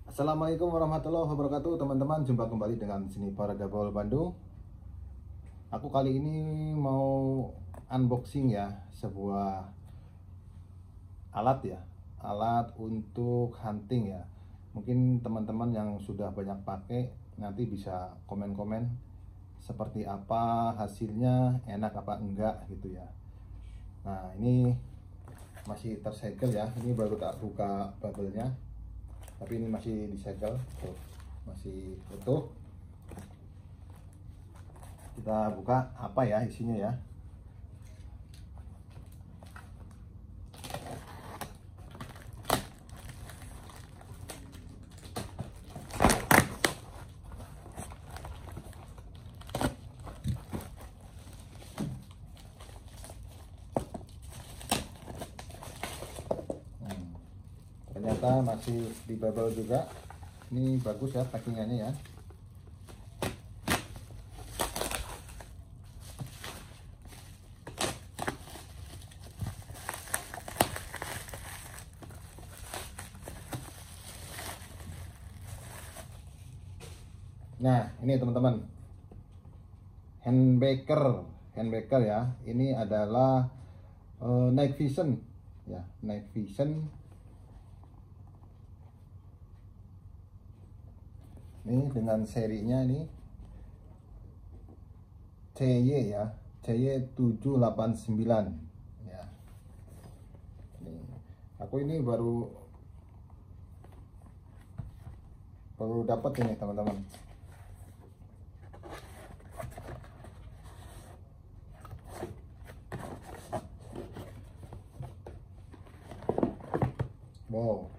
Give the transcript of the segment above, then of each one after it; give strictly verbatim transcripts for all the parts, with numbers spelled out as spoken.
Assalamualaikum warahmatullahi wabarakatuh, teman-teman. Jumpa kembali dengan sini para Gabol Bandung. Aku kali ini mau unboxing ya sebuah alat ya, alat untuk hunting ya. Mungkin teman-teman yang sudah banyak pakai nanti bisa komen-komen seperti apa hasilnya, enak apa enggak gitu ya. Nah, ini masih tersegel ya. Ini baru tak buka bubble-nya, tapi ini masih disegel tuh, masih utuh. Kita buka apa ya isinya ya. hmm, Ternyata masih di bubble juga. Ini bagus ya packingannya ya. Nah, ini teman-teman, handbaker, handbaker ya. Ini adalah uh, night vision ya, night vision. Ini dengan serinya ini C Y ya, C Y tujuh delapan sembilan ya. Ini, aku ini baru baru dapat ini teman-teman. Wow,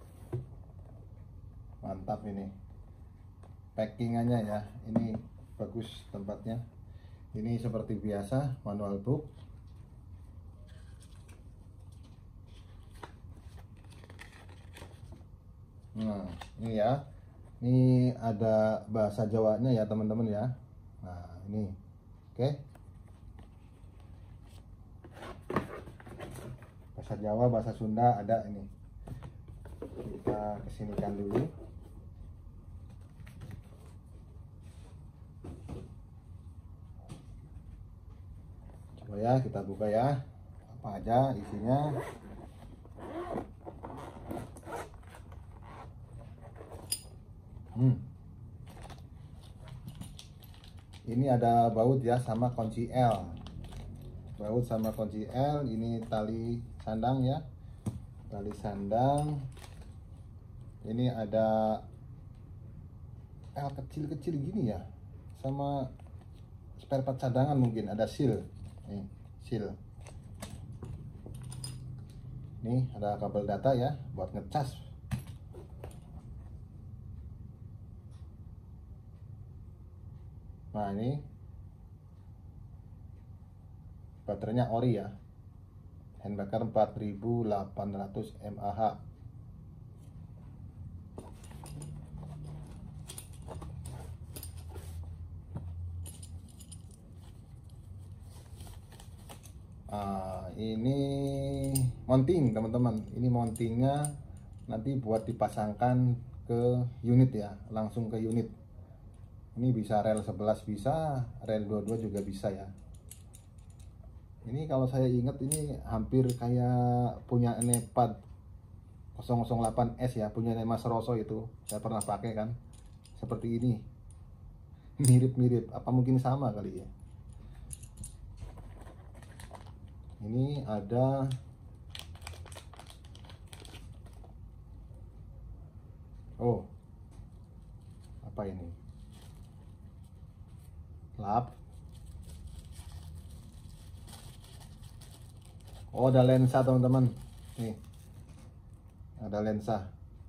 mantap ini packingannya ya. Ini bagus tempatnya. Ini seperti biasa manual book. Nah, ini ya. Ini ada bahasa Jawanya ya teman-teman ya. Nah, ini oke. Bahasa Jawa, bahasa Sunda ada ini. Kita kesinikan dulu. Coba ya, kita buka ya. Apa aja isinya. Hmm. Ini ada baut ya sama kunci L. Baut sama kunci L. Ini tali sandang ya. Tali sandang. Ini ada L kecil-kecil gini ya. Sama spare part cadangan mungkin, ada seal. Nih, seal. Nih ada kabel data ya buat ngecas. Nah, ini baterainya ori ya. Handbaker empat ribu delapan ratus mAh. Nah, ini mounting teman-teman. Ini mountingnya nanti buat dipasangkan ke unit ya, langsung ke unit. Ini bisa rel sebelas, bisa rel dua puluh dua juga bisa ya. Ini kalau saya ingat ini hampir kayak punya Nepad nol nol delapan S ya, punya Mas Roso itu. Saya pernah pakai kan. Seperti ini. Mirip-mirip, apa mungkin sama kali ya. Ini ada oh, apa ini? Lap. Oh, ada lensa teman-teman. Nih, ada lensa.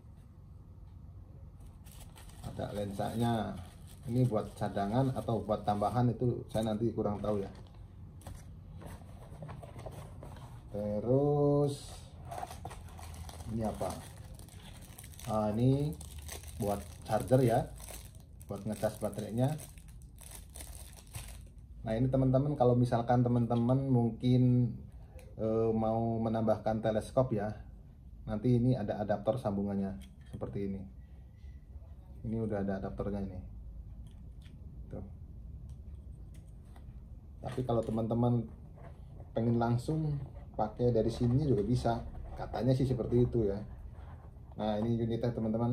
Ada lensanya. Ini buat cadangan atau buat tambahan itu saya nanti kurang tahu ya. Terus ini apa? Ah, ini buat charger ya, buat ngecas baterainya. Nah, ini teman-teman, kalau misalkan teman-teman mungkin e, mau menambahkan teleskop ya, nanti ini ada adaptor sambungannya seperti ini. Ini udah ada adaptornya ini. Tuh. Tapi kalau teman-teman pengen langsung pakai dari sini juga bisa, katanya sih seperti itu ya. Nah ini unitnya teman-teman.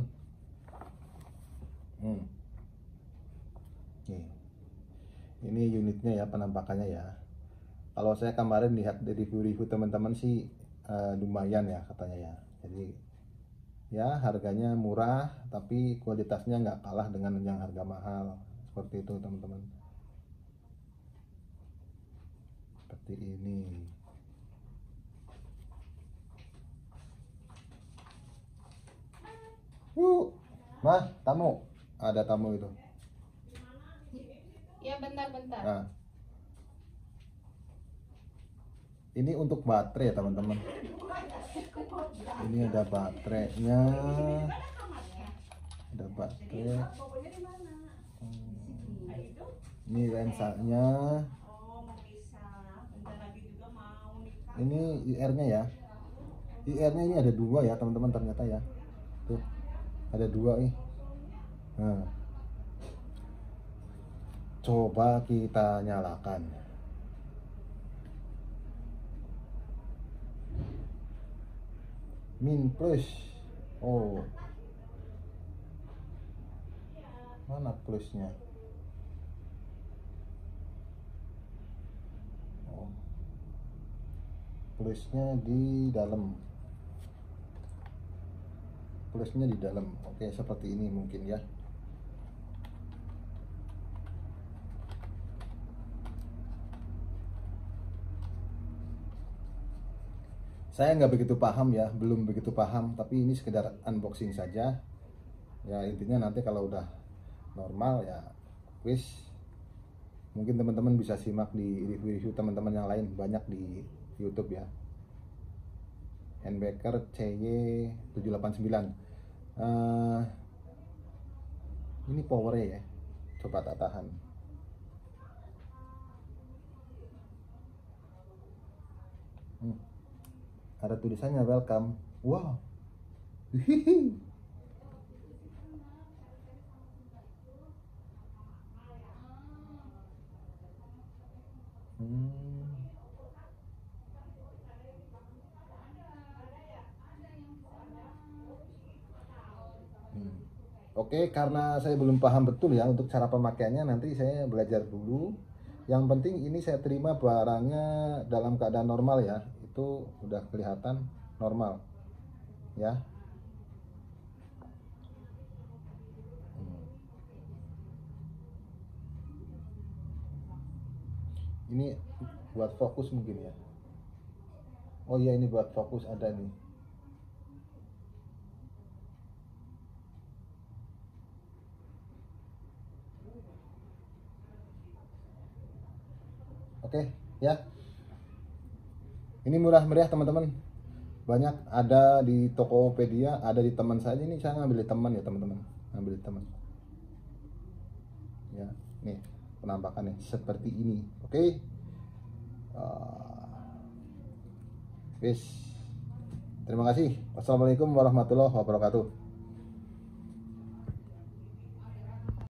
hmm. Nih. Ini unitnya ya, penampakannya ya. Kalau saya kemarin lihat dari review-review teman-teman sih uh, lumayan ya katanya ya. Jadi ya harganya murah tapi kualitasnya nggak kalah dengan yang harga mahal, seperti itu teman-teman. Seperti ini. Yuk, mah tamu, ada tamu itu. Ya bentar-bentar. Nah, ini untuk baterai ya teman-teman. Ini ada baterainya, ada baterai. Hmm. Ini lensanya. Ini I R-nya ya. I R-nya ini ada dua ya teman-teman ternyata ya. Tuh, ada dua nih. Nah, coba kita nyalakan. Min plus. Oh, mana plusnya? Oh, plusnya di dalam. Plusnya di dalam. Oke, seperti ini mungkin ya. Saya nggak begitu paham ya, belum begitu paham, tapi ini sekedar unboxing saja. Ya intinya nanti kalau udah normal ya, wis mungkin teman-teman bisa simak di review-review teman-teman yang lain, banyak di YouTube ya. Handbaker C Y tujuh delapan sembilan. Uh, ini powernya ya, coba tak tahan. Hmm. Ada tulisannya welcome. Wow. Hihihi. Hmm. Hmm. Oke, karena saya belum paham betul ya untuk cara pemakaiannya, nanti saya belajar dulu. Yang penting ini saya terima barangnya dalam keadaan normal ya. Itu udah kelihatan normal ya. Hmm. Ini buat fokus mungkin ya. Oh iya, ini buat fokus ada nih. Oke ya. Ini murah meriah teman-teman. Banyak ada di Tokopedia, ada di teman saya. Ini saya ngambil di teman ya teman-teman. Ngambil di teman. Ya, nih penampakannya seperti ini. Oke. Uh, Terima kasih. Wassalamualaikum warahmatullahi wabarakatuh.